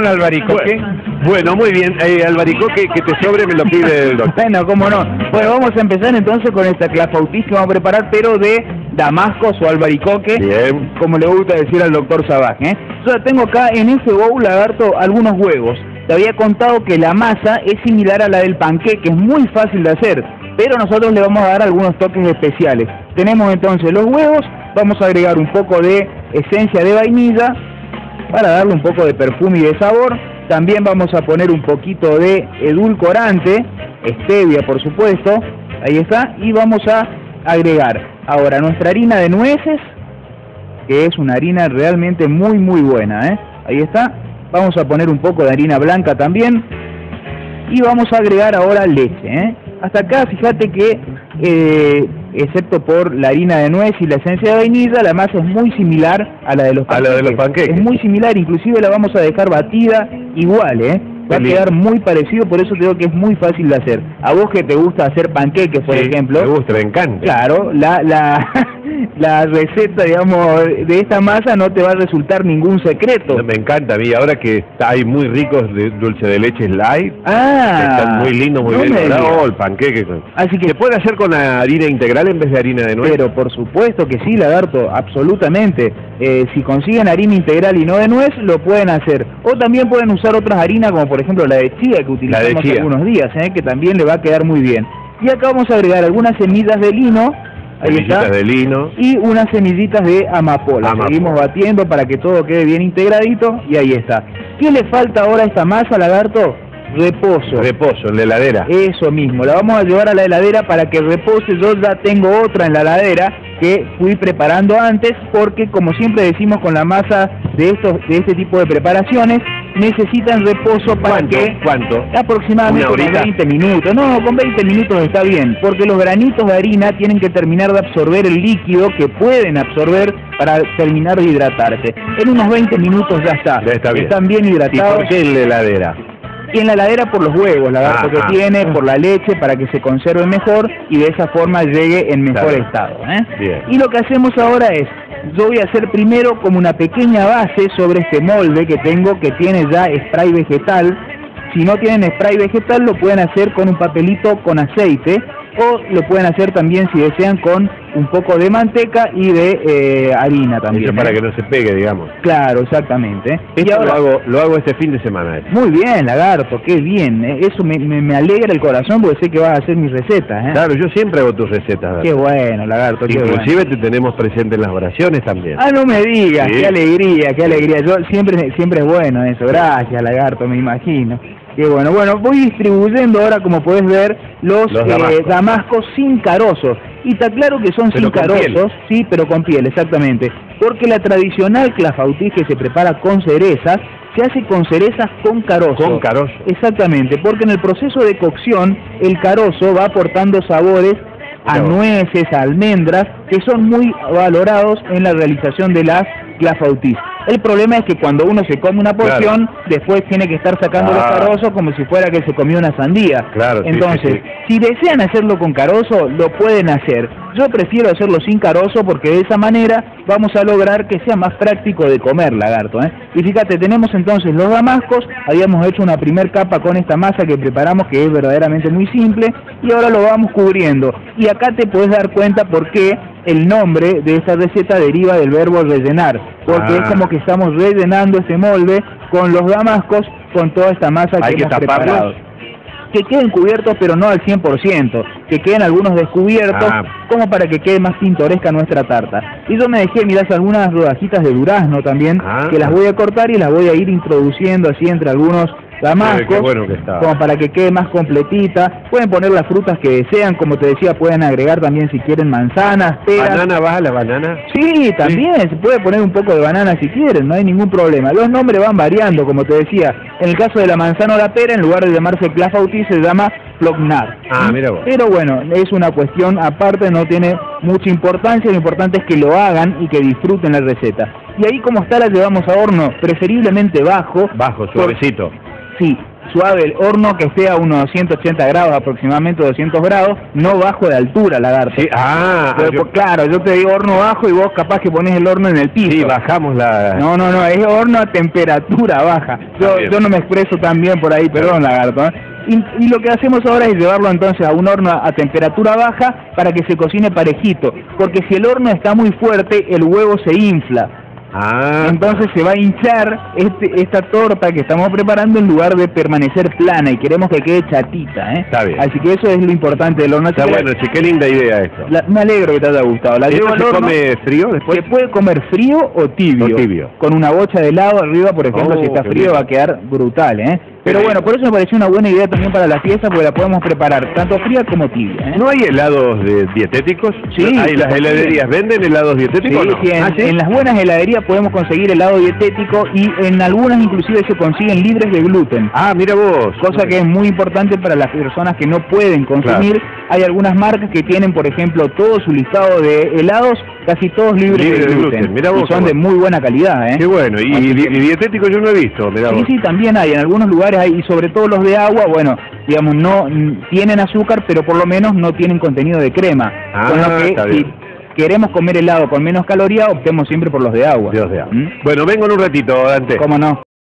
el albaricoque? Bueno, muy bien. Albaricoque que te sobre me lo pide el doctor. Bueno, cómo no. Bueno, vamos a empezar entonces con esta clafoutis que vamos a preparar, pero de damascos o albaricoque, Bien. como le gusta decir al doctor Sabaj, ¿eh? Yo tengo acá en este bowl, Lagarto, algunos huevos. Te había contado que la masa es similar a la del panqueque, es muy fácil de hacer, pero nosotros le vamos a dar algunos toques especiales. Tenemos entonces los huevos, vamos a agregar un poco de esencia de vainilla para darle un poco de perfume y de sabor. También vamos a poner un poquito de edulcorante, stevia por supuesto, ahí está, y vamos a agregar ahora nuestra harina de nueces, que es una harina realmente muy buena, ¿eh? Ahí está. Vamos a poner un poco de harina blanca también. Y vamos a agregar ahora leche, ¿eh? Hasta acá, fíjate que, excepto por la harina de nuez y la esencia de vainilla, la masa es muy similar a la de los panqueques. Es muy similar, inclusive la vamos a dejar batida igual, ¿eh? Va a quedar muy parecido, por eso te digo que es muy fácil de hacer. A vos que te gusta hacer panqueques, por ejemplo. Me gusta, me encanta. Claro, la receta, digamos, de esta masa no te va a resultar ningún secreto. Me encanta a mí, ahora que hay muy ricos de dulce de leche light, que están muy lindos, muy bien dorados, el panqueque. Así que ¿se puede hacer con la harina integral en vez de harina de nuez? Pero por supuesto que sí, Lagarto, absolutamente. Si consiguen harina integral y no de nuez, lo pueden hacer. O también pueden usar otras harinas, como por ejemplo la de chía, que utilizamos hace algunos días, que también le va a quedar muy bien. Y acá vamos a agregar algunas semillas de lino. Ahí está. De lino. Y unas semillitas de amapola. Seguimos batiendo para que todo quede bien integradito y ahí está. ¿Qué le falta ahora a esta masa, Lagarto? Reposo. Reposo, en la heladera. Eso mismo, la vamos a llevar a la heladera para que repose. Yo ya tengo otra en la heladera que fui preparando antes, porque como siempre decimos con la masa de este tipo de preparaciones, necesitan reposo para ¿Cuánto? Aproximadamente con 20 minutos. No, con 20 minutos está bien, porque los granitos de harina tienen que terminar de absorber el líquido que pueden absorber para terminar de hidratarse. En unos 20 minutos ya está. Ya está bien. Están bien hidratados. ¿Y por qué en la heladera? Y en la heladera por los huevos, Lagarto, que tiene, por la leche, para que se conserve mejor y de esa forma llegue en mejor estado, ¿eh? Bien. Y lo que hacemos ahora es, yo voy a hacer primero como una pequeña base sobre este molde que tengo, que tiene ya spray vegetal. Si no tienen spray vegetal, lo pueden hacer con un papelito con aceite, o lo pueden hacer también, si desean, con un poco de manteca y de harina también. Eso para que no se pegue, digamos. Claro, exactamente. Esto y ahora, lo hago este fin de semana. Muy bien, Lagarto, qué bien. Eso me alegra el corazón porque sé que vas a hacer mis recetas, ¿eh? Claro, yo siempre hago tus recetas. Qué bueno, Lagarto, qué bueno. Inclusive te tenemos presente en las oraciones también. Ah, no me digas, qué alegría, qué alegría. Yo siempre es bueno eso. Gracias, Lagarto, me imagino. Qué bueno. Bueno, voy distribuyendo ahora, como podés ver, los damascos sin carozo. Y está claro que son sin carozos, sí, pero con piel, exactamente. Porque la tradicional clafoutis que se prepara con cerezas, se hace con cerezas con carozo. Con carozo. Exactamente, porque en el proceso de cocción, el carozo va aportando sabores a nueces, a almendras, que son muy valorados en la realización de las clafoutis. El problema es que cuando uno se come una porción, después tiene que estar sacando los carozos como si fuera que se comió una sandía. Entonces, si desean hacerlo con carozo, lo pueden hacer. Yo prefiero hacerlo sin carozo porque de esa manera vamos a lograr que sea más práctico de comer, Lagarto, ¿eh? Y fíjate, tenemos entonces los damascos, habíamos hecho una primer capa con esta masa que preparamos, que es verdaderamente muy simple, y ahora lo vamos cubriendo. Y acá te puedes dar cuenta por qué el nombre de esta receta deriva del verbo rellenar, porque es como que estamos rellenando ese molde con los damascos, con toda esta masa que hemos preparado. Que queden cubiertos, pero no al 100%, que queden algunos descubiertos, como para que quede más pintoresca nuestra tarta. Y yo me dejé, mirás, algunas rodajitas de durazno también, que las voy a cortar y las voy a ir introduciendo así entre algunos damascos, como para que quede más completita. Pueden poner las frutas que desean, como te decía, pueden agregar también si quieren manzanas, peras. ¿Banana baja la banana? Sí, también, se puede poner un poco de banana si quieren, no hay ningún problema. Los nombres van variando, como te decía. En el caso de la manzana o la pera, en lugar de llamarse clafoutis, se llama flocnar. Mira vos. Pero bueno, es una cuestión aparte, no tiene mucha importancia, lo importante es que lo hagan y que disfruten la receta. Y ahí, como está, la llevamos a horno, preferiblemente bajo. Bajo, suavecito. Sí, suave, el horno que esté a unos 180 grados aproximadamente, 200 grados, no bajo de altura, lagarto. Sí, Claro, yo te digo horno bajo y vos capaz que pones el horno en el piso. Sí, bajamos la... No, es horno a temperatura baja. Yo no me expreso tan bien por ahí, perdón, lagarto, ¿eh? Y lo que hacemos ahora es llevarlo entonces a un horno a temperatura baja para que se cocine parejito, porque si el horno está muy fuerte, el huevo se infla. Entonces se va a hinchar esta torta que estamos preparando en lugar de permanecer plana, y queremos que quede chatita, ¿eh? Está bien. Así que eso es lo importante del horno. Está bueno, sí, qué linda idea esto. Me alegro que te haya gustado. ¿La llevo al horno? ¿Se come frío después? Se puede comer frío o tibio. Con una bocha de helado arriba, por ejemplo, si está frío va a quedar brutal, ¿eh? Pero bueno, por eso me pareció una buena idea también para la fiesta, porque la podemos preparar tanto fría como tibia, ¿eh? ¿No hay helados dietéticos? Sí. ¿Las heladerías venden helados dietéticos? Sí, en las buenas heladerías podemos conseguir helado dietético, y en algunas inclusive se consiguen libres de gluten. Mira vos. Cosa que es muy importante para las personas que no pueden consumir. Claro. Hay algunas marcas que tienen, por ejemplo, todo su listado de helados, casi todos libres de gluten. Mirá vos, y son de muy buena calidad, ¿eh? Qué bueno. Y dietético yo no he visto, mirá vos. Sí, también hay. En algunos lugares hay, y sobre todo los de agua, bueno, digamos, no tienen azúcar, pero por lo menos no tienen contenido de crema. Con lo que, si queremos comer helado con menos calorías, optemos siempre por los de agua. Bueno, vengo en un ratito, Dante. ¿Cómo no?